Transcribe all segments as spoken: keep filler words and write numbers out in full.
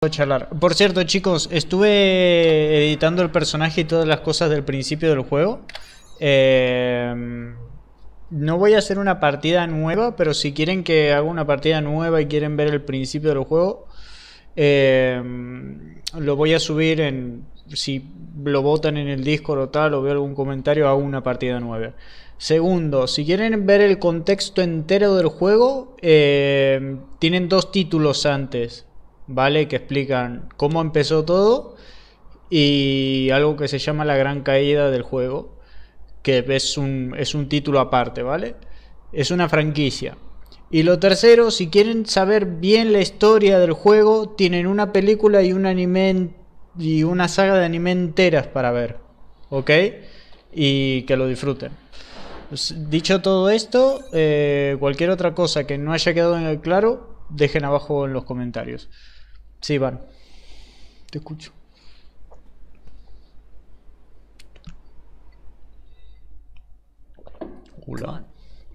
charlar. Por cierto, chicos, estuve editando el personaje y todas las cosas del principio del juego. Eh, no voy a hacer una partida nueva, pero si quieren que haga una partida nueva y quieren ver el principio del juego, eh, lo voy a subir en... Si lo votan en el Discord o tal, o veo algún comentario, hago una partida nueva. Segundo, si quieren ver el contexto entero del juego, eh, tienen dos títulos antes, ¿vale? Que explican cómo empezó todo y algo que se llama la gran caída del juego, que es un, es un título aparte, ¿vale? Es una franquicia. Y lo tercero, si quieren saber bien la historia del juego, tienen una película y un anime y una saga de anime enteras para ver, ¿ok? Y que lo disfruten. Dicho todo esto, eh, cualquier otra cosa que no haya quedado en el claro, dejen abajo en los comentarios. Sí, Van, te escucho. Hola.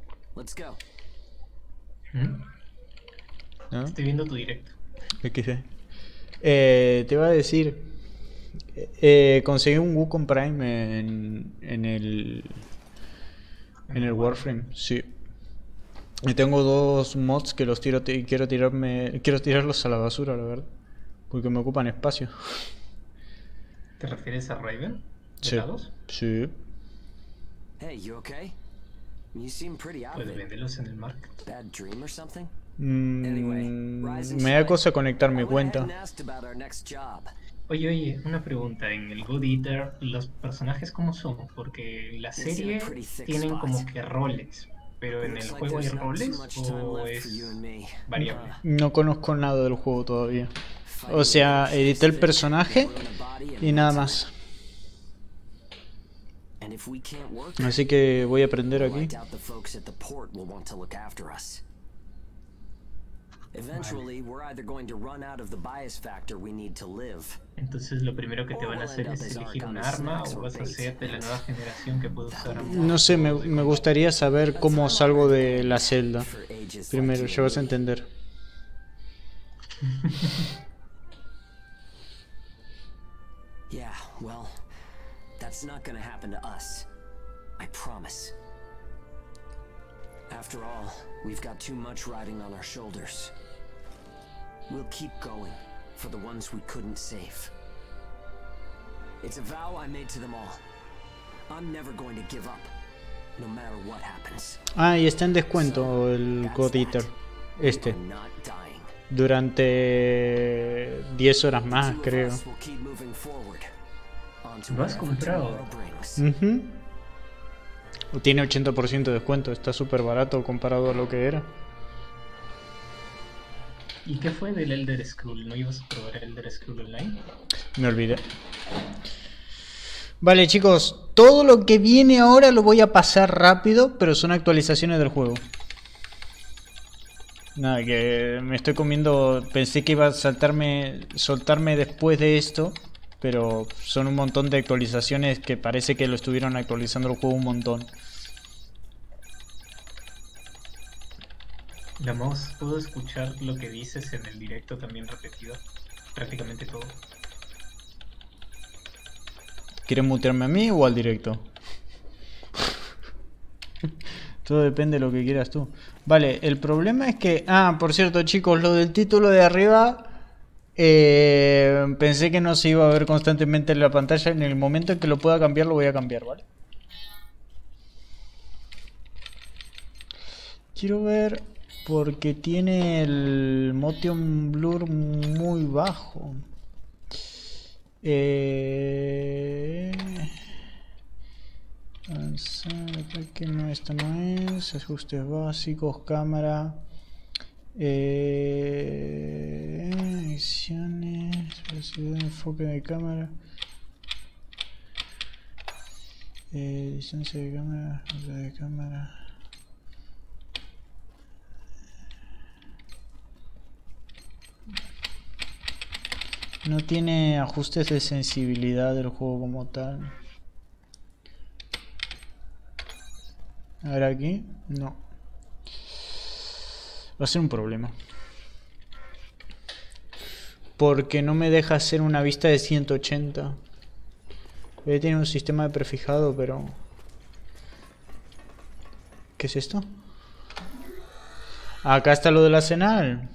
¿Mm? ¿No? Estoy viendo tu directo. ¿Qué sé? Eh, te iba a decir, eh, conseguí un Wukong Prime en, en el en el Warframe, sí. Y tengo dos mods que los tiro y quiero tirarme, quiero tirarlos a la basura, la verdad, porque me ocupan espacio. ¿Te refieres a Raven? ¿De Sí. lados? Sí. Hey, you okay? You seem pretty out of Puedes it. venderlos en el market. Bad dream or something? Mm, Anyway, rise and me da shine. cosa conectar mi I went ahead cuenta. and asked about our next job. Oye, oye, una pregunta. En el God Eater, ¿los personajes cómo son? Porque en la serie tienen como que roles. ¿Pero en el Looks like juego hay there's not too roles much time o left for you es and me. variable? No conozco nada del juego todavía. Fighting O sea, with edité el fit, personaje ruin a body and y nada that's más. it. And if we can't work, Así que voy a aprender I aquí. doubt the folks at the port will want to look after us. Eventually, we're either going to run out of the bias factor we need to live. Entonces lo primero que te van a hacer es elegir un arma o vas a ser de la nueva generación que puede usar armas. No sé, me, me gustaría saber cómo salgo de la celda. For ages Primero, like ya you vas a and me. entender. Yeah, well, that's not gonna happen to us. I promise. After all, we've got too much riding on our shoulders. We'll keep going for the ones we couldn't save. It's a vow I made to them all. I'm never going to give up, no matter what happens. Ah, y está en descuento el God Eater. Este. I'm not dying. Durante diez horas más, Two of creo. us will keep moving forward. On to ¿Lo has whatever comprado? tomorrow brings. Ujú. Tiene ochenta por ciento de descuento. Está súper barato comparado a lo que era. ¿Y qué fue del Elder Scroll? ¿No ibas a probar el Elder Scroll Online? Me olvidé. Vale, chicos. Todo lo que viene ahora lo voy a pasar rápido, pero son actualizaciones del juego. Nada, que me estoy comiendo... Pensé que iba a saltarme, soltarme después de esto, pero son un montón de actualizaciones que parece que lo estuvieron actualizando el juego un montón. La mouse, ¿puedo escuchar lo que dices en el directo también repetido? Prácticamente todo. ¿Quieres mutearme a mí o al directo? Todo depende de lo que quieras tú. Vale, el problema es que... Ah, por cierto, chicos, lo del título de arriba... Eh, pensé que no se iba a ver constantemente en la pantalla. En el momento en que lo pueda cambiar, lo voy a cambiar, ¿vale? Quiero ver... Porque tiene el motion blur muy bajo. Eh... Avanzar, ataque, no, esto no es. Ajustes básicos, cámara. Eh... Ediciones, velocidad de enfoque de cámara. Eh, distancia de cámara, velocidad de cámara. No tiene ajustes de sensibilidad del juego como tal. A ver aquí. No. Va a ser un problema. Porque no me deja hacer una vista de ciento ochenta. Voy a tener un sistema de prefijado, pero... ¿Qué es esto? Acá está lo del arsenal.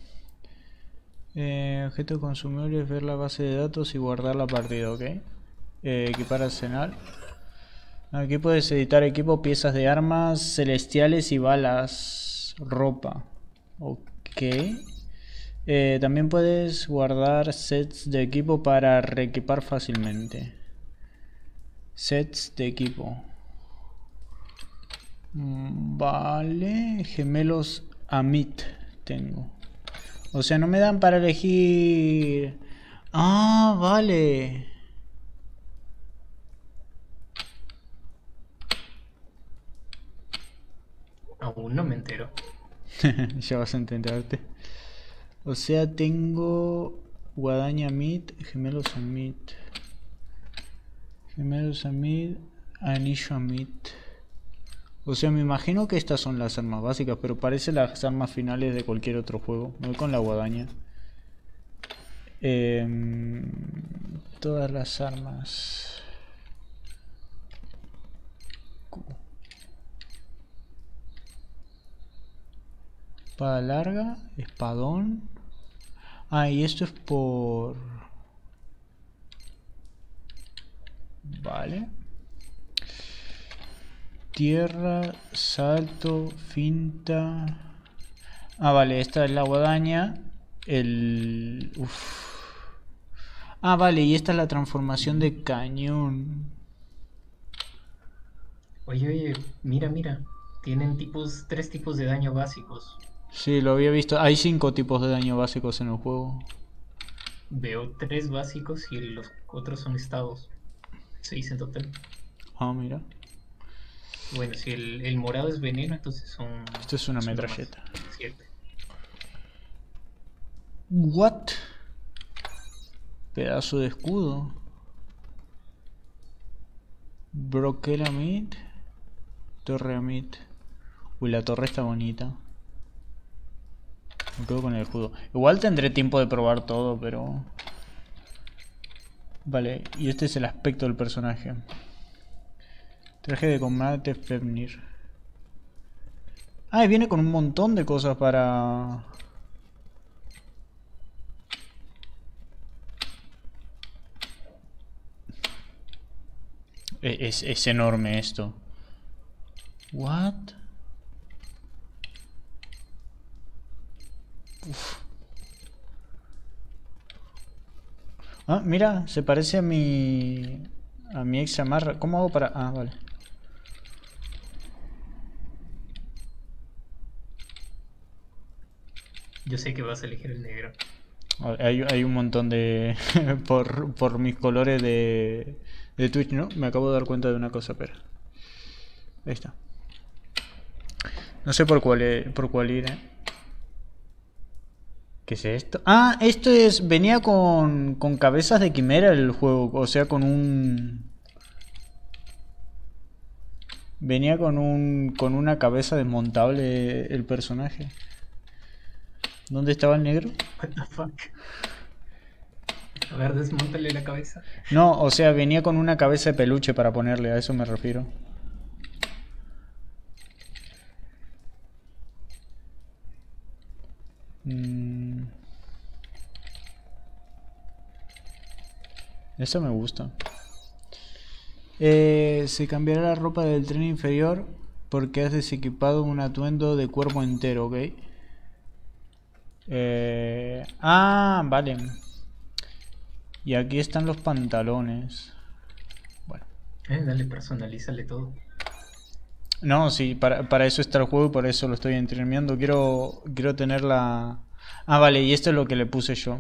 Eh, objeto consumible es ver la base de datos y guardar la partida, ok. Eh, equipar arsenal. Aquí puedes editar equipo, piezas de armas celestiales y balas. Ropa. Ok. Eh, también puedes guardar sets de equipo para reequipar fácilmente. Sets de equipo. Vale. Gemelos Amit tengo. O sea, no me dan para elegir... Ah, vale. Aún no me entero. Ya vas a enterarte. O sea, tengo... Guadaña Amit, Gemelos Amit. Gemelos Amit, Anillo Amit. O sea, me imagino que estas son las armas básicas, pero parecen las armas finales de cualquier otro juego. Me voy con la guadaña. Eh, todas las armas. Espada larga, espadón. Ah, y esto es por... Vale. Tierra, salto, finta. Ah, vale, esta es la guadaña. El... Uf. Ah, vale, y esta es la transformación de cañón. Oye, oye, mira, mira. Tienen tipos, tres tipos de daño básicos. Sí, lo había visto. Hay cinco tipos de daño básicos en el juego. Veo tres básicos y los otros son estados. Seis en total. Ah, mira. Bueno, si el, el morado es veneno, entonces son... Esto es una son metralleta. más, siete. What? Pedazo de escudo. Broquel Amit. Torre Amit. Uy, la torre está bonita. Me quedo con el escudo. Igual tendré tiempo de probar todo, pero... Vale, y este es el aspecto del personaje. Traje de combate Fenrir. Ah, y viene con un montón de cosas para... Es, es enorme esto. What? Uf. Ah, mira, se parece a mi... A mi ex amarra. ¿Cómo hago para...? Ah, vale. Yo sé que vas a elegir el negro. Hay, hay un montón de... por, por mis colores de... De Twitch, ¿no? Me acabo de dar cuenta de una cosa, pero... Ahí está. No sé por cuál, por cuál ir, ¿eh? ¿Qué es esto? Ah, esto es... Venía con, con cabezas de quimera el juego. O sea, con un... Venía con un... Con una cabeza desmontable el personaje. ¿Dónde estaba el negro? What the fuck. A ver, desmontale la cabeza. No, o sea, venía con una cabeza de peluche para ponerle, a eso me refiero. Mm. Eso me gusta. Eh, se cambiará la ropa del tren inferior porque has desequipado un atuendo de cuerpo entero, ¿ok? Eh... Ah, vale. Y aquí están los pantalones. Bueno. Eh, dale, personalízale todo. No, sí, para, para eso está el juego y por eso lo estoy entrenando. Quiero, quiero tener la... Ah, vale, y esto es lo que le puse yo.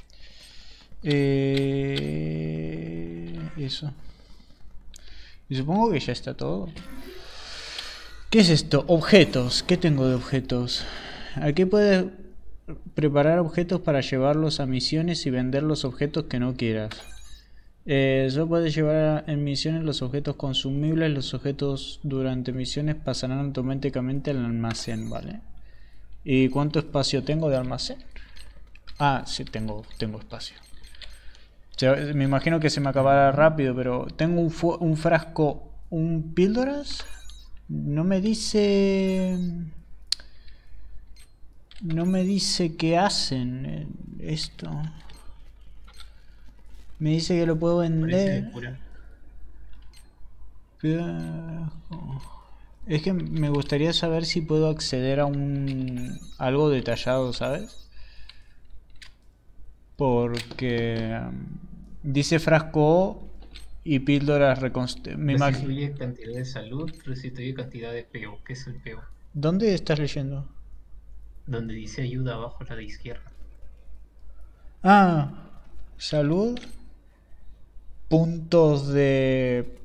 Eh... Eso. Y supongo que ya está todo. ¿Qué es esto? Objetos. ¿Qué tengo de objetos? Aquí puedes preparar objetos para llevarlos a misiones y vender los objetos que no quieras. Eh, solo puedes llevar en misiones los objetos consumibles. Los objetos durante misiones pasarán automáticamente al almacén, ¿vale? ¿Y cuánto espacio tengo de almacén? Ah, sí, tengo, tengo espacio. Se- me imagino que se me acabará rápido, pero tengo un, fu- un frasco, un píldoras. No me dice... No me dice qué hacen eh, esto. Me dice que lo puedo Parece de vender. cura. Frasco. Es que me gustaría saber si puedo acceder a un... algo detallado, ¿sabes? Porque... um, dice frasco y píldoras reconst... Me imagino... Restituye cantidad de salud, restituye cantidad de P O. ¿Qué es el P O? ¿Dónde estás leyendo? Donde dice ayuda abajo a la de izquierda. Ah, salud. Puntos de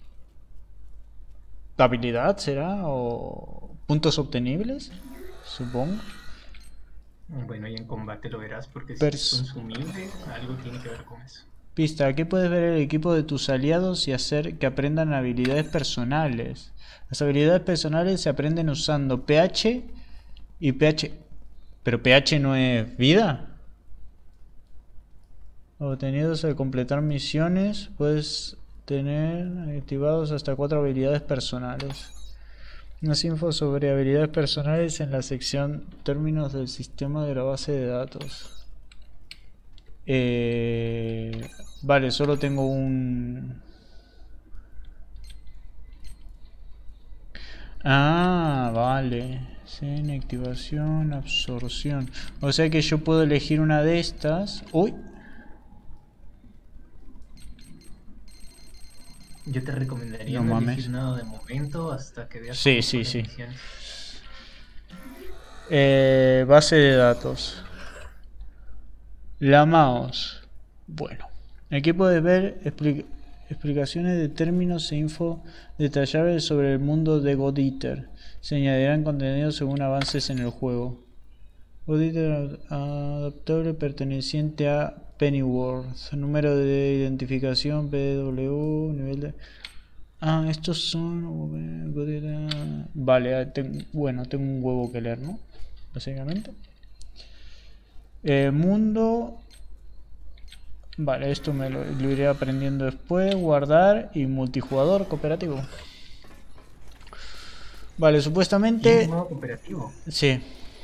habilidad, ¿será? ¿O puntos obtenibles? Supongo. Bueno, y en combate lo verás porque si es Pers- consumible, algo tiene que ver con eso. Pista, aquí puedes ver el equipo de tus aliados y hacer que aprendan habilidades personales. Las habilidades personales se aprenden usando P H y P H. ¿Pero P H no es vida? Obtenidos al completar misiones, puedes tener activados hasta cuatro habilidades personales. Más info sobre habilidades personales en la sección términos del sistema de la base de datos. Eh, vale, solo tengo un... Ah, vale. Zen, activación, absorción. O sea que yo puedo elegir una de estas. Uy. Yo te recomendaría No no, mames. elegir nada de momento hasta que veas Sí, cómo sí, son las sí. misiones. Eh, base de datos. La mouse. Bueno. Aquí puedes ver expli- explicaciones de términos e info detallables sobre el mundo de God Eater. Se añadirán contenidos según avances en el juego. God Eater adaptable perteneciente a Pennyworth. Número de identificación P W. Nivel de... Ah, estos son... God Eater- Vale, ah, ten- bueno, tengo un huevo que leer, ¿no? Básicamente. Eh, mundo. Vale, esto me lo, lo iré aprendiendo después. Guardar y multijugador cooperativo. Vale, ¿Tiene supuestamente. un modo cooperativo? Sí.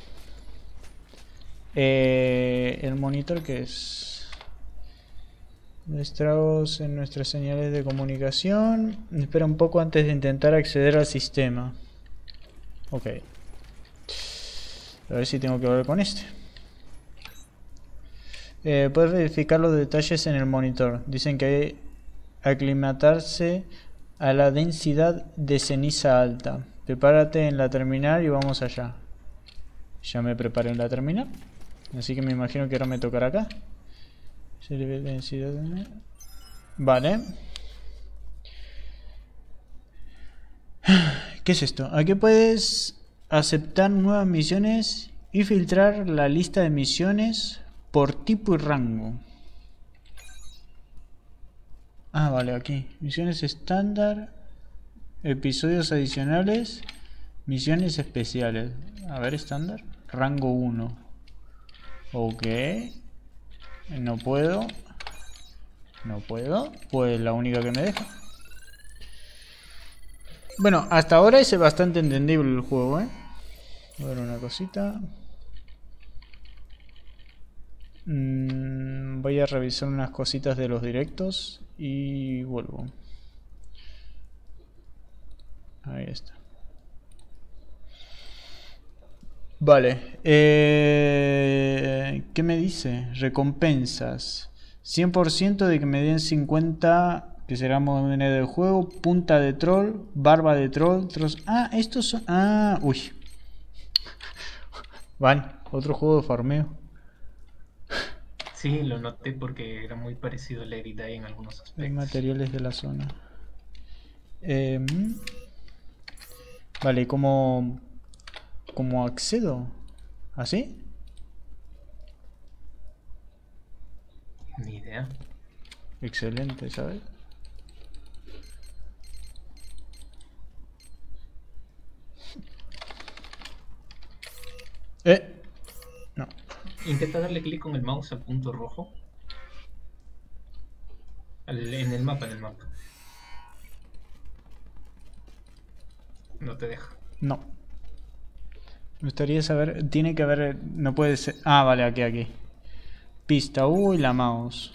Eh, el monitor que es. Estragos en nuestras señales de comunicación. Espera un poco antes de intentar acceder al sistema. Ok. A ver si tengo que hablar con este. Eh, puedes verificar los detalles en el monitor. Dicen que hay que aclimatarse a la densidad de ceniza alta. Prepárate en la terminal y vamos allá. Ya me preparé en la terminal. Así que me imagino que ahora me tocará acá. Se le ve densidad de... Vale. ¿Qué es esto? Aquí puedes aceptar nuevas misiones y filtrar la lista de misiones por tipo y rango. Ah, vale, aquí. Misiones estándar, episodios adicionales, misiones especiales. A ver, estándar. Rango uno. Ok. No puedo. No puedo. Pues la única que me deja. Bueno, hasta ahora es bastante entendible el juego, ¿eh? A ver una cosita. Mm, voy a revisar unas cositas de los directos y vuelvo. Ahí está. Vale. Eh, ¿qué me dice? Recompensas. cien por ciento de que me den cincuenta, que será moneda del juego. Punta de troll. Barba de troll. Tros... Ah, estos son... Ah, uy. Van, otro juego de farmeo. Sí, lo noté porque era muy parecido al Let It Die en algunos Hay aspectos. materiales de la zona. Eh, vale, ¿cómo, cómo accedo? ¿Así? Ni idea. Excelente, ¿sabes? Eh. No. Intenta darle clic con el mouse al punto rojo. Al, en el mapa, en el mapa. No te deja. No. Me gustaría saber... Tiene que haber... No puede ser... Ah, vale, aquí, aquí. Pista U y la mouse.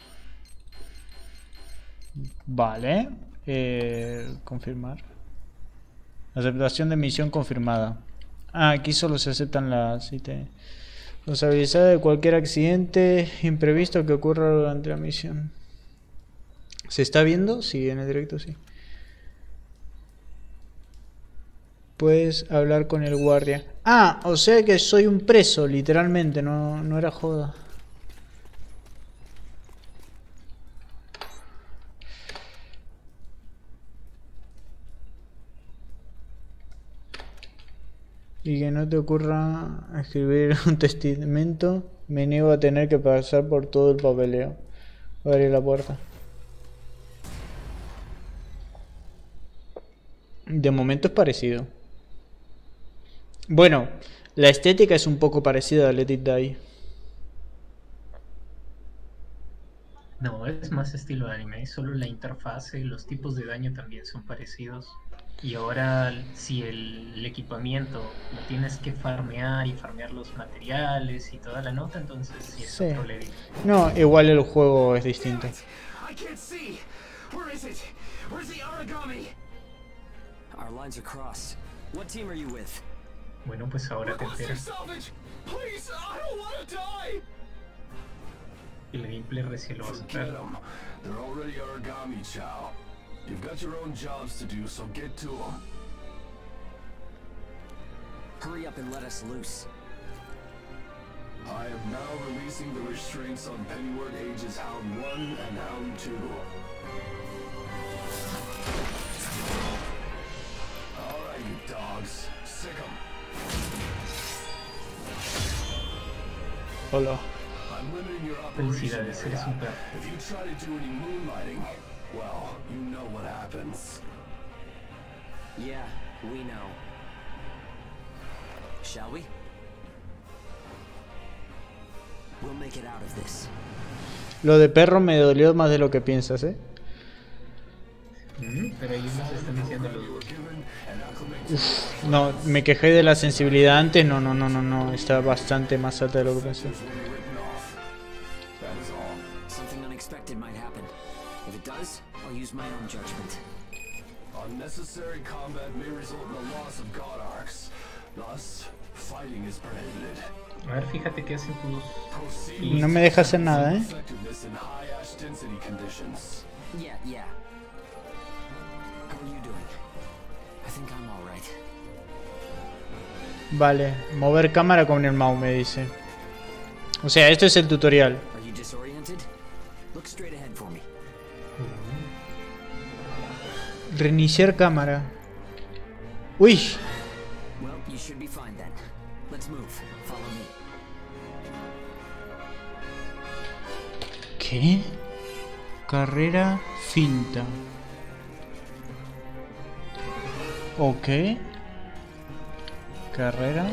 Vale. Eh, confirmar. Aceptación de misión confirmada. Ah, aquí solo se aceptan las... I T. Responsabilidad de cualquier accidente imprevisto que ocurra durante la misión. ¿Se está viendo? Sí, en el directo sí. Puedes hablar con el guardia. Ah, o sea que soy un preso, literalmente, no, no era joda. Y que no te ocurra escribir un testamento. Me niego a tener que pasar por todo el papeleo. Voy a abrir la puerta. De momento es parecido. Bueno, la estética es un poco parecida a Let It Die. No, es más estilo de anime. Solo la interfase y los tipos de daño también son parecidos. Y ahora, si el, el equipamiento lo tienes que farmear y farmear los materiales y toda la nota, entonces sí es Sí. otro level. No, igual el juego es distinto. I can't see. Where is it? Where's the origami? Our lines are crossed. What team are you with? Bueno, pues ahora te enteras. salvage. Please, I don't want to die. El gameplay recién lo vas a ver. They're already origami, Chow. You've got your own jobs to do, so get to them. Hurry up and let us loose. I am now releasing the restraints on Pennyward Ages Hound one and Hound two. Alright, you dogs. Sick 'em. Hola. I'm limiting your operation Felicidades, eres un area. perro. If you try to do any moonlighting, well, you know what happens. Yeah, we know. Shall we? We'll make it out of this. Lo de perro me dolió más de lo que piensas, ¿eh? Mm, pero ellos nos están diciendo los dos. Uf, no, me quejé de la sensibilidad antes. No, no, no, no, no. Está bastante más alta de lo que pensé. That is all. Something unexpected might happen. If it does, I'll use my own judgment. Unnecessary combat may result in the loss of god arcs. Thus, fighting is prohibited. A ver, fíjate qué hacen tus... Proceed No me deja hacer nada, ¿eh? effectiveness in high ash density conditions. Yeah, yeah. How are you doing? I think I'm all right. Vale, mover cámara con el mouse, me dice. O sea, esto es el tutorial. Are you disoriented? Look straight ahead for me. Reiniciar cámara. Uy. Well, you should be fine then. Let's move. Follow me. ¿Qué? Carrera finta. Ok. Carrera.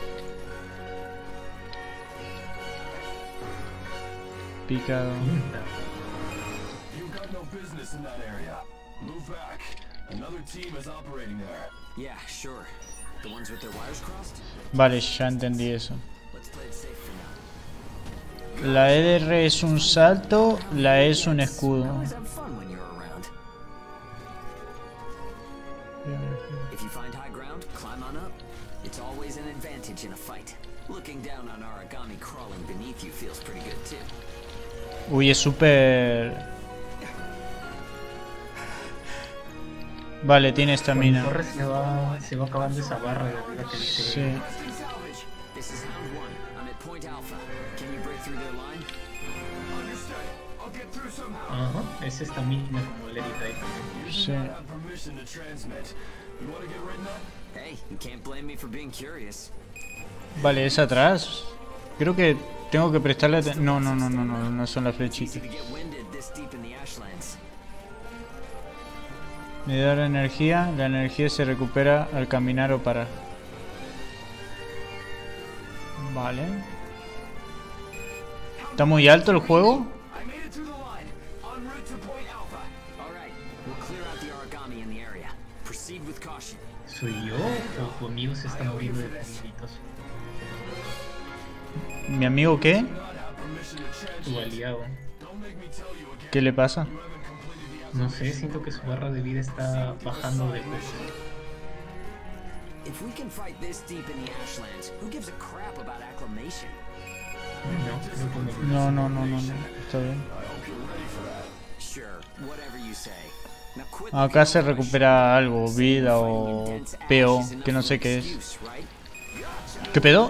Picado. You've got no business in that area. Move back. Another team is operating there. Yeah, sure. The ones with their wires crossed? Vale, ya entendí eso. Let's play it safe for now. La E R es un salto, la E es un escudo. Always have fun when you're around. If you find high ground, climb on up. It's always an advantage in a fight. Looking down on origami crawling beneath you feels pretty good too. Uy, es súper... Vale, tiene estamina. Cuando corres se va, se va acabando esa barra de arriba que dice... Sí. Requesting salvage. This is Hound one. I'm at Point Alpha. Can you break through their line? Understood. I'll get through somehow. Ajá, es esta misma como Let It Die también. Sí. I have permission to transmit. You want to get written up? Hey, you can't blame me for being curious. Vale, es atrás. Creo que tengo que prestarle atención. No, no, no, no, no, no son las flechitas. Easy to get winded this deep in the ashlands. Me da la energía. La energía se recupera al caminar o parar. Vale. ¿Está muy alto el juego? I made it through the line. En route to Point Alpha. All right, we'll clear out the origami in the area. Proceed with caution. ¿Soy yo o tu amigo se está moviendo de puñitos? ¿Mi amigo qué? Tu aliado. ¿Qué le pasa? No sé, siento que su barra de vida está bajando de peso. If we can fight this deep in the Ashlands, who gives a crap about acclamation? No, creo que me... No, no, no, no, no. Está bien. Sure, whatever you say. Now quit Acá se recupera algo, vida o peo, que no sé qué es. ¿Qué pedo?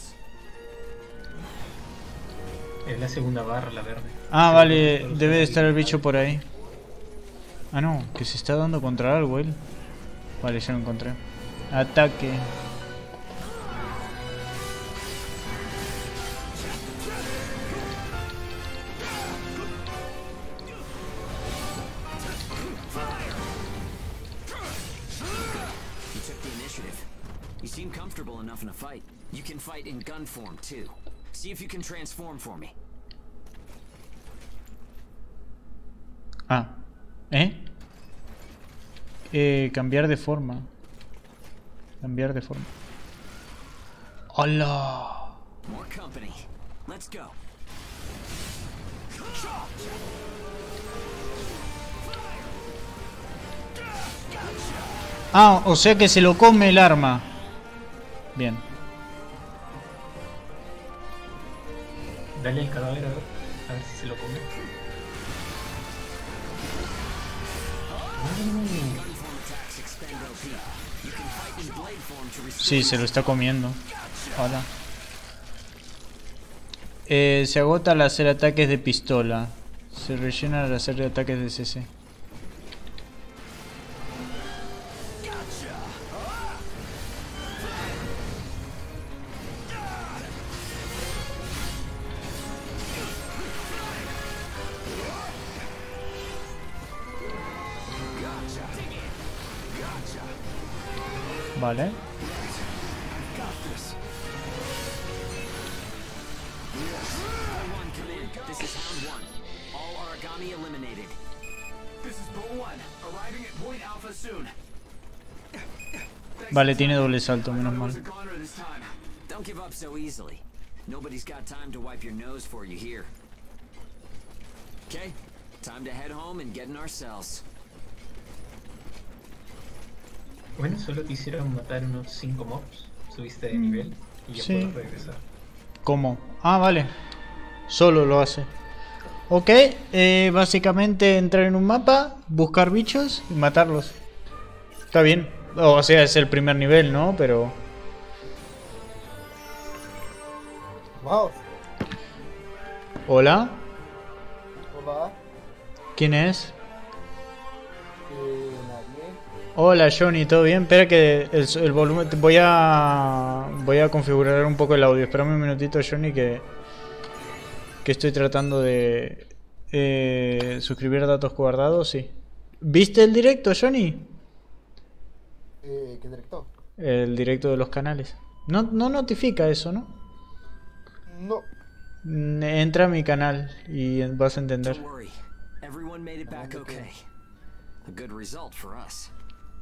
Es la segunda barra, la verde. Ah, vale, debe de estar el bicho por ahí. Ah, no, que se está dando contra algo él. Vale, ya lo encontré. Ataque. You took the initiative. You seem comfortable enough in a fight. You can fight in gun form too. See if you can transform for me. Ah, ¿eh? Eh, cambiar de forma. Cambiar de forma. ¡Hola! More company. Let's go. Ah, o sea que se lo come el arma. Bien. Dale el cadáver a ver, a ver si se lo come. Sí, se lo está comiendo. Hola. Eh, se agota al hacer ataques de pistola. Se rellena al hacer ataques de C C. Vale. Everyone come in. This is round one. All origami eliminated. This is Bull One, arriving at Point Alpha soon. Vale, tiene doble salto, menos mal. There's a goner this time. Don't give up so easily. Nobody's got time to wipe your nose for you here. Okay, time to head home and get in our cells. Bueno, solo te hicieron matar unos cinco mobs. Subiste de nivel y ya Sí. puedes regresar. ¿Cómo? Ah, vale. Solo lo hace. Ok, eh, básicamente entrar en un mapa, buscar bichos y matarlos. Está bien. O sea, es el primer nivel, ¿no? Pero... Wow. Hola. Hola. ¿Quién es? Eh, nadie. Hola Johnny, ¿todo bien? Espera que el, el volumen... Voy a... Voy a configurar un poco el audio. Espérame un minutito, Johnny, que... Que estoy tratando de... Eh, suscribir datos guardados, sí. ¿Viste el directo, Johnny? Eh, ¿qué director? El directo de los canales. No, no notifica eso, ¿no? No. Mm, Entra a mi canal y vas a entender. Don't worry. Everyone made it back okay. A good result for us.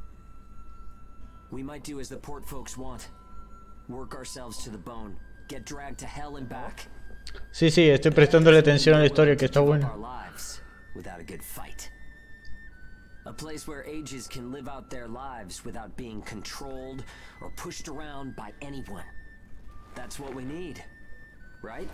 We might do as the port folks want. Work ourselves to the bone. Get dragged to hell and back. Sí, sí, estoy prestándole atención a la historia, que está buena. Our lives without a good fight. A place where ages can live out their lives without being controlled or pushed around by anyone. That's what we need, right?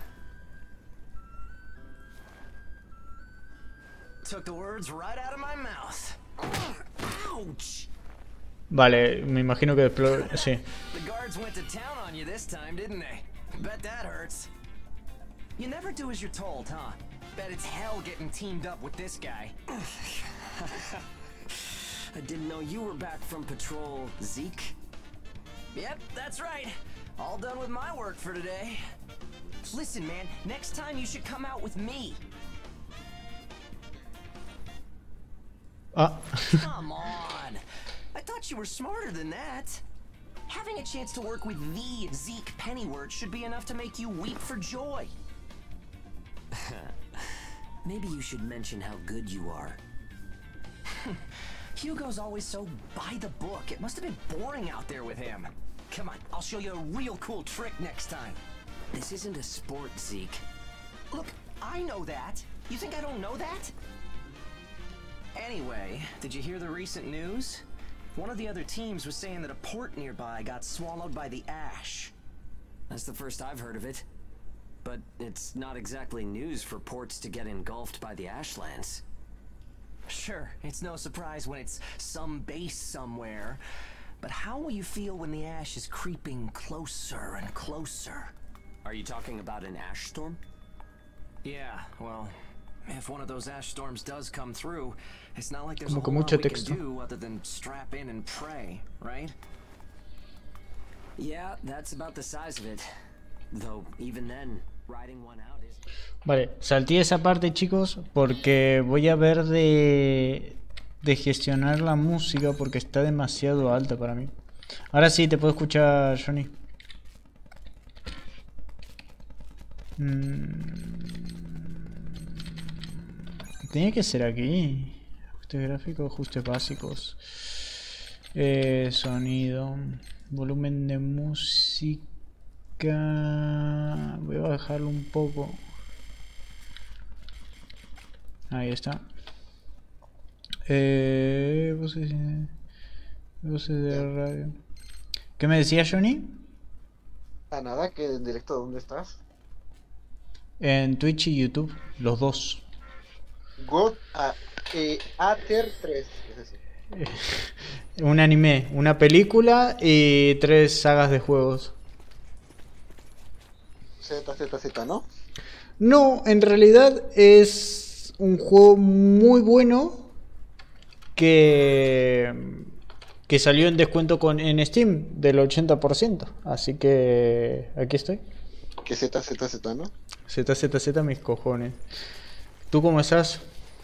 Took the words right out of my mouth. Ouch! Vale, me imagino que explo- sí. The guards went to town on you this time, didn't they? Bet that hurts. You never do as you're told, huh? Bet it's hell getting teamed up with this guy. I didn't know you were back from patrol, Zeke. Yep, that's right. All done with my work for today. Listen, man, next time you should come out with me. Ah, Come on. I thought you were smarter than that. Having a chance to work with the Zeke Pennyworth should be enough to make you weep for joy. Maybe you should mention how good you are. Hugo's always so by the book. It must have been boring out there with him. Come on, I'll show you a real cool trick next time. This isn't a sport, Zeke. Look, I know that. You think I don't know that? Anyway, did you hear the recent news? One of the other teams was saying that a port nearby got swallowed by the ash. That's the first I've heard of it. But it's not exactly news for ports to get engulfed by the Ashlands. Sure, it's no surprise when it's some base somewhere. But how will you feel when the ash is creeping closer and closer? Are you talking about an ash storm? Yeah, well, if one of those ash storms does come through, it's not like there's a whole lot we can do other than strap in and pray, right? Yeah, that's about the size of it. Though even then, riding one out is... Vale, salté esa parte, chicos, porque voy a ver de de gestionar la música porque está demasiado alta para mí. Ahora sí te puedo escuchar, Johnny. Mm. Tenía que ser aquí. Ajustes gráficos, ajustes básicos. Eh, sonido. Volumen de música. Voy a bajarlo un poco. Ahí está. Eh, voces, voces de radio. ¿Qué me decía, Johnny? Ah, nada, que en directo, ¿dónde estás? En Twitch y YouTube, los dos. God a, eh, Ater tres, es eso. Un anime, una película y tres sagas de juegos. Z, Z, Z, ¿no? No, en realidad es un juego muy bueno que, que salió en descuento con, en Steam del ochenta por ciento. Así que aquí estoy. Que Z, Z, Z, ¿no? Z, Z, Z, mis cojones. ¿Tú cómo estás?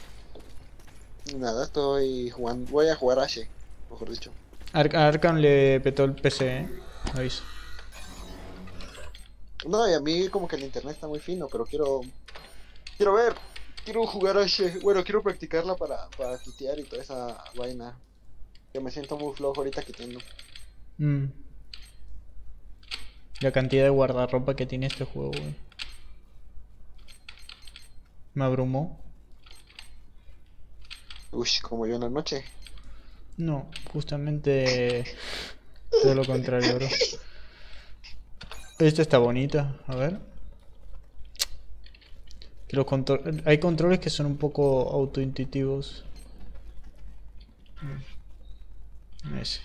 Nada, estoy jugando. Voy a jugar Ashe, mejor dicho. Ar Arkham le petó el P C, ¿eh? Aviso. No, y a mí como que el internet está muy fino, pero quiero... Quiero ver, quiero jugar Ashe. Bueno, quiero practicarla para, para quitear y toda esa vaina. Que me siento muy flojo ahorita quitando. Mm. La cantidad de guardarropa que tiene este juego, güey. Me abrumó. Uy, como yo en la noche. No, justamente todo lo contrario, bro. Esta está bonita, a ver. Que los contro Hay controles que son un poco autointuitivos. Ese.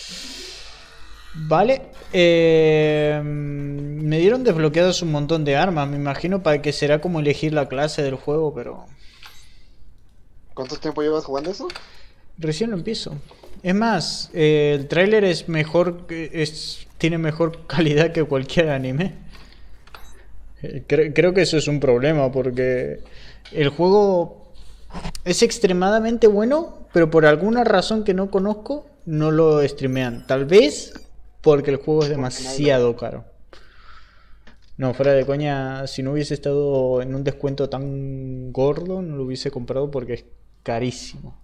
Vale. Eh, me dieron desbloqueados un montón de armas. Me imagino para que será como elegir la clase del juego, pero... ¿Cuánto tiempo llevas jugando eso? Recién lo empiezo. Es más, eh, el tráiler es mejor, es, tiene mejor calidad que cualquier anime. Eh, cre creo que eso es un problema porque el juego es extremadamente bueno, pero por alguna razón que no conozco no lo streamean. Tal vez porque el juego es demasiado caro. No, fuera de coña, si no hubiese estado en un descuento tan gordo, no lo hubiese comprado porque es carísimo.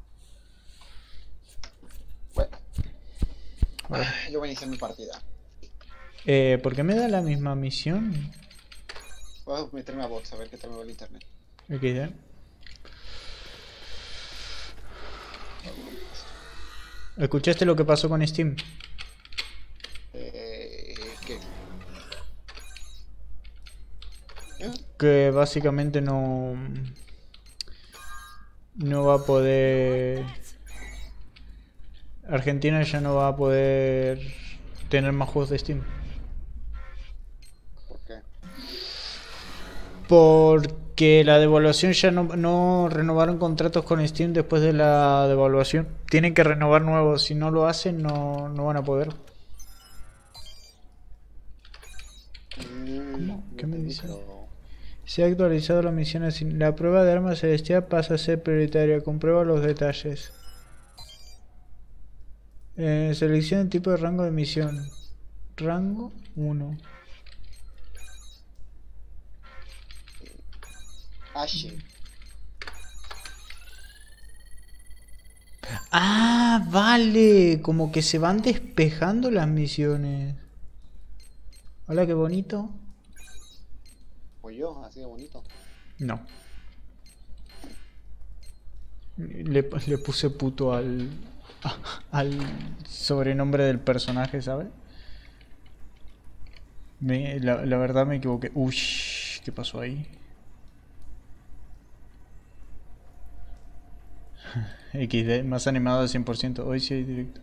Bueno, bueno. Yo voy a iniciar mi partida. Eh, ¿por qué me da la misma misión? Voy a meterme a bots a ver qué tal me va el internet. Aquí, ¿eh? ¿Escuchaste lo que pasó con Steam? Eh, ¿Qué? ¿Eh? Que básicamente no... No va a poder... Argentina ya no va a poder tener más juegos de Steam. ¿Por qué? Porque la devaluación ya no, no renovaron contratos con Steam después de la devaluación. Tienen que renovar nuevos. Si no lo hacen, no, no van a poder. ¿Cómo? ¿Qué me dice? Se ha actualizado la misión así. La prueba de armas celestial pasa a ser prioritaria. Comprueba los detalles. Eh, selecciona el tipo de rango de misión. Rango uno. Ashe. Ah, vale. Como que se van despejando las misiones. Hola, qué bonito. O yo, así de bonito. No. Le, le puse puto al... al sobrenombre del personaje, ¿sabes? Me, la, la verdad me equivoqué. Uy, ¿qué pasó ahí? equis de, más animado al cien por ciento. Hoy sí hay directo.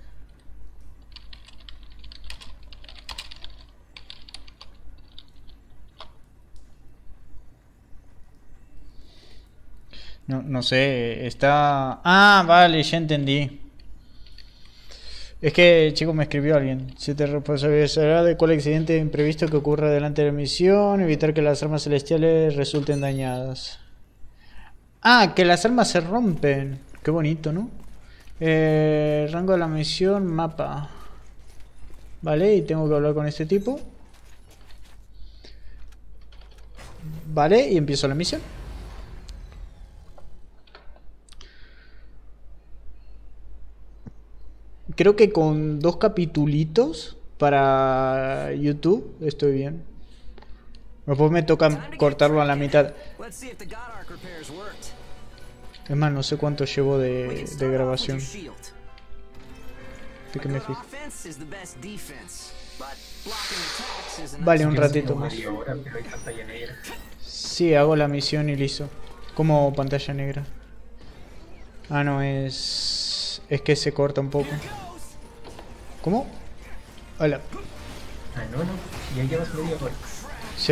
No, no sé, está... Ah, vale, ya entendí. Es que, chico, me escribió alguien. Se te responsabilizará de cuál accidente imprevisto que ocurra delante de la misión, evitar que las armas celestiales resulten dañadas. Ah, que las armas se rompen. Qué bonito, ¿no? Eh, rango de la misión, mapa. Vale, y tengo que hablar con este tipo. Vale, y empiezo la misión. Creo que con dos capitulitos para YouTube estoy bien. Después me toca cortarlo a la mitad. Es más, no sé cuánto llevo de, de grabación. ¿De qué me fijo? Vale, un ratito más. Sí, hago la misión y listo. Como pantalla negra. Ah, no, es... Es que se corta un poco. ¿Cómo? Hola. Ah, no, no. Ya llevas media hora. Sí.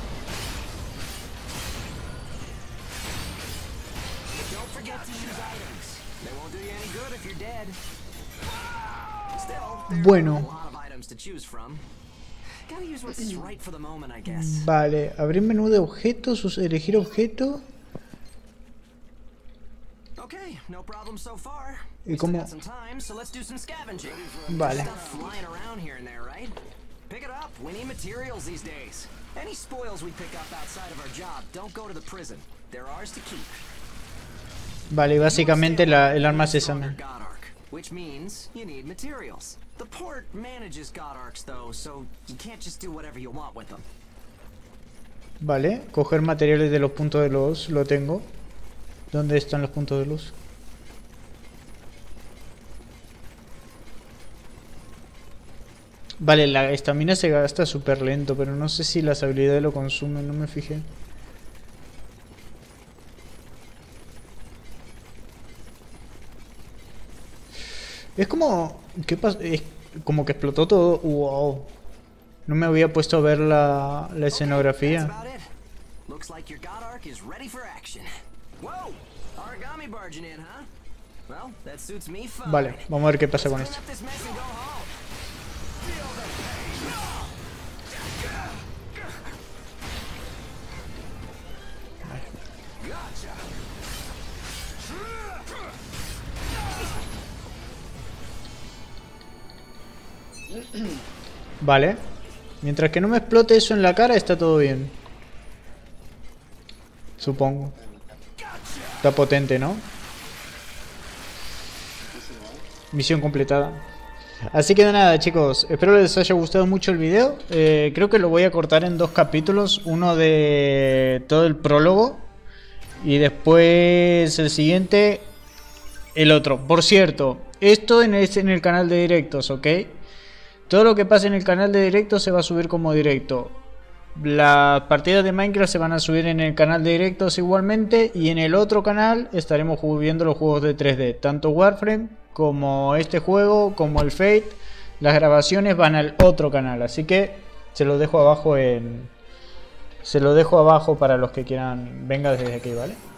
Bueno. Vale, abrir menú de objetos, elegir objeto. ¿Y cómo? Vale. Vale, básicamente la, el arma se examina. Vale, coger materiales de los puntos de luz, lo tengo. ¿Dónde están los puntos de luz? Vale, la estamina se gasta súper lento, pero no sé si las habilidades lo consumen, no me fijé. Es como... ¿Qué pasó? Es como que explotó todo. Wow. No me había puesto a ver la, la escenografía. Vale, vamos a ver qué pasa con esto. Vale. Mientras que no me explote eso en la cara, está todo bien. Supongo. Está potente, ¿no? Misión completada. Así que nada, chicos, espero les haya gustado mucho el video. eh, Creo que lo voy a cortar en dos capítulos. Uno de todo el prólogo y después el siguiente, el otro. Por cierto, esto en el, en el canal de directos, ¿ok? Todo lo que pase en el canal de directos se va a subir como directo. Las partidas de Minecraft se van a subir en el canal de directos igualmente. Y en el otro canal estaremos viendo los juegos de tres D. Tanto Warframe como este juego, como el Fate. Las grabaciones van al otro canal. Así que se lo dejo abajo en... Se lo dejo abajo para los que quieran. Venga desde aquí, ¿vale?